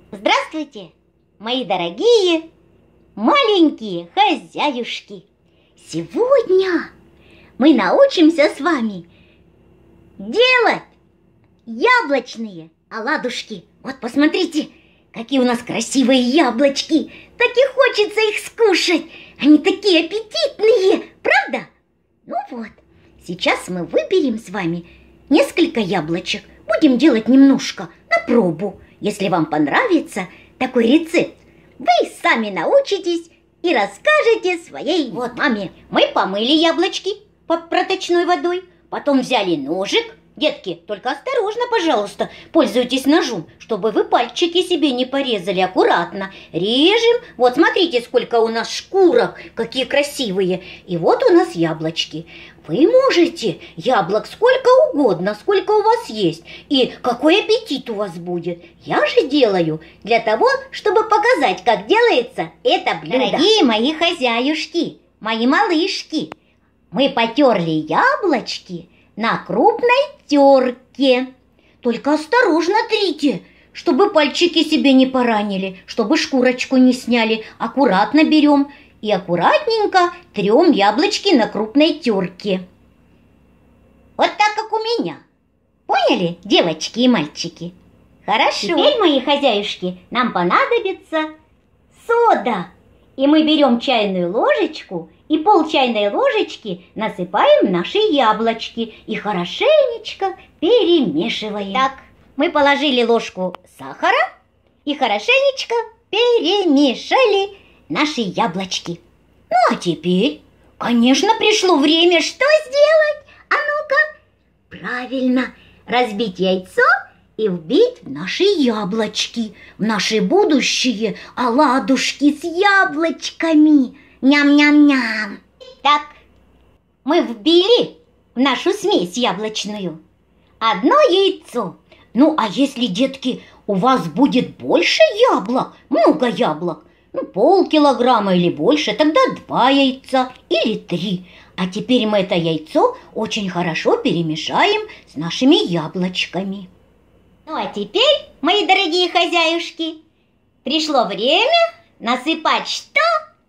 Здравствуйте, мои дорогие маленькие хозяюшки! Сегодня мы научимся с вами делать яблочные оладушки. Вот посмотрите, какие у нас красивые яблочки. Так и хочется их скушать. Они такие аппетитные, правда? Ну вот, сейчас мы выберем с вами несколько яблочек. Будем делать немножко на пробу. Если вам понравится такой рецепт, вы сами научитесь и расскажете своей маме. Мы помыли яблочки под проточной водой, потом взяли ножик. Детки, только осторожно, пожалуйста, пользуйтесь ножом, чтобы вы пальчики себе не порезали. Аккуратно режем. Вот смотрите, сколько у нас шкурок, какие красивые. И вот у нас яблочки. Вы можете яблок сколько угодно, сколько у вас есть. И какой аппетит у вас будет. Я же делаю для того, чтобы показать, как делается это блюдо. Дорогие мои хозяюшки, мои малышки, мы потерли яблочки на крупной терке. Только осторожно трите, чтобы пальчики себе не поранили, чтобы шкурочку не сняли. Аккуратно берем и аккуратненько трем яблочки на крупной терке. Вот так, как у меня. Поняли, девочки и мальчики? Хорошо. Теперь, мои хозяюшки, нам понадобится сода. И мы берем чайную ложечку и пол чайной ложечки насыпаем в наши яблочки и хорошенечко перемешиваем. Так, мы положили ложку сахара и хорошенечко перемешали наши яблочки. Ну а теперь, конечно, пришло время что сделать? А ну-ка, правильно, разбить яйцо и вбить в наши яблочки, в наши будущие оладушки с яблочками. Ням-ням-ням. Так, мы вбили в нашу смесь яблочную одно яйцо. Ну, а если, детки, у вас будет больше яблок, много яблок, ну, полкилограмма или больше, тогда 2 яйца или 3. А теперь мы это яйцо очень хорошо перемешаем с нашими яблочками. Ну, а теперь, мои дорогие хозяюшки, пришло время насыпать что?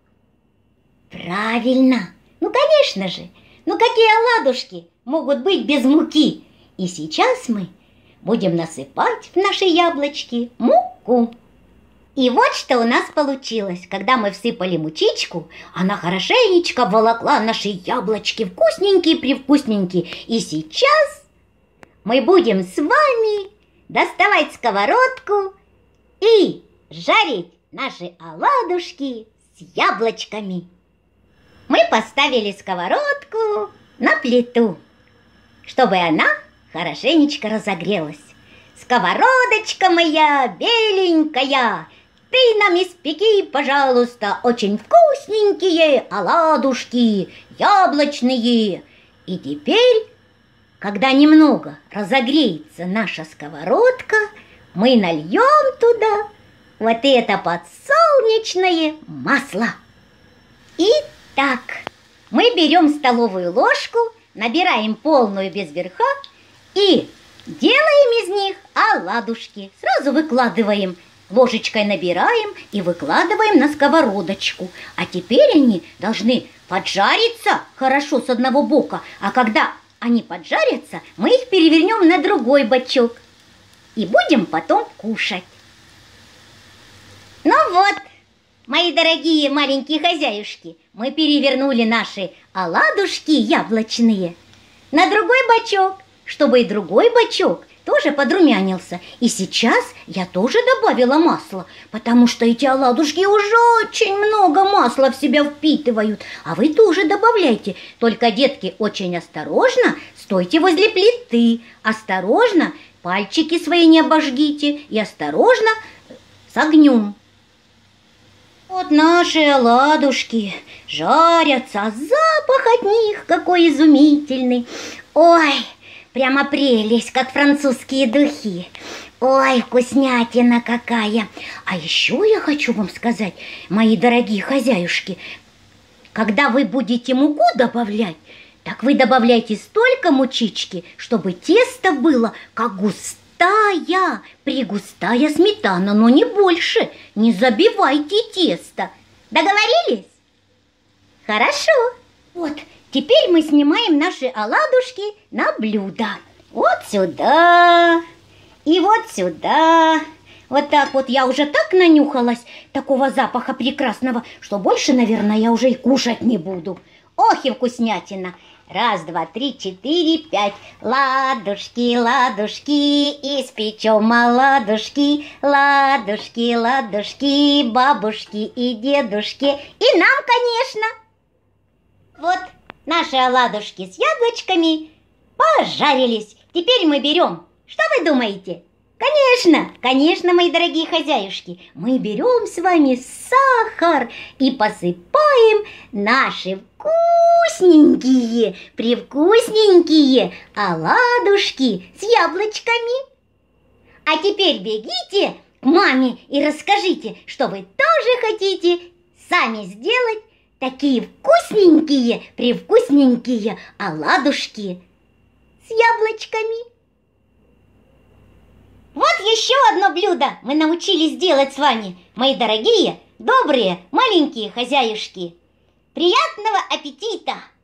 Правильно! Ну, конечно же! Ну, какие оладушки могут быть без муки? И сейчас мы будем насыпать в наши яблочки муку. И вот что у нас получилось. Когда мы всыпали мучичку, она хорошенечко волокла наши яблочки вкусненькие-привкусненькие. И сейчас мы будем с вами доставать сковородку и жарить наши оладушки с яблочками. Мы поставили сковородку на плиту, чтобы она хорошенечко разогрелась. Сковородочка моя беленькая, ты нам испеки, пожалуйста, очень вкусненькие оладушки яблочные. И теперь, когда немного разогреется наша сковородка, мы нальем туда вот это подсолнечное масло. Итак, мы берем столовую ложку, набираем полную без верха и делаем из них оладушки. Сразу выкладываем, ложечкой набираем и выкладываем на сковородочку. А теперь они должны поджариться хорошо с одного бока. А когда они поджарятся, мы их перевернем на другой бочок и будем потом кушать. Ну вот, мои дорогие маленькие хозяюшки, мы перевернули наши оладушки яблочные на другой бочок, чтобы и другой бочок тоже подрумянился. И сейчас я тоже добавила масла, потому что эти оладушки уже очень много масла в себя впитывают. А вы тоже добавляйте. Только, детки, очень осторожно стойте возле плиты. Осторожно, пальчики свои не обожгите. И осторожно с огнем. Вот наши оладушки жарятся, а запах от них какой изумительный. Ой, прямо прелесть, как французские духи. Ой, вкуснятина какая. А еще я хочу вам сказать, мои дорогие хозяюшки, когда вы будете муку добавлять, так вы добавляйте столько мучички, чтобы тесто было как густая пригустая сметана, но не больше. Не забивайте тесто. Договорились? Хорошо. Вот, теперь мы снимаем наши оладушки на блюдо. Вот сюда и вот сюда. Вот так вот я уже так нанюхалась такого запаха прекрасного, что больше, наверное, я уже и кушать не буду. Ох и вкуснятина! Раз, два, три, четыре, пять. Ладушки, ладушки, испечем оладушки. Ладушки, ладушки, бабушки и дедушки. И нам, конечно. Вот наши оладушки с яблочками пожарились. Теперь мы берем. Что вы думаете? Конечно, мои дорогие хозяюшки, мы берем с вами сахар и посыпаем наши вкусненькие, привкусненькие оладушки с яблочками. А теперь бегите к маме и расскажите, что вы тоже хотите сами сделать такие вкусненькие, привкусненькие оладушки с яблочками. Вот еще одно блюдо мы научились делать с вами, мои дорогие, добрые, маленькие хозяюшки. Приятного аппетита!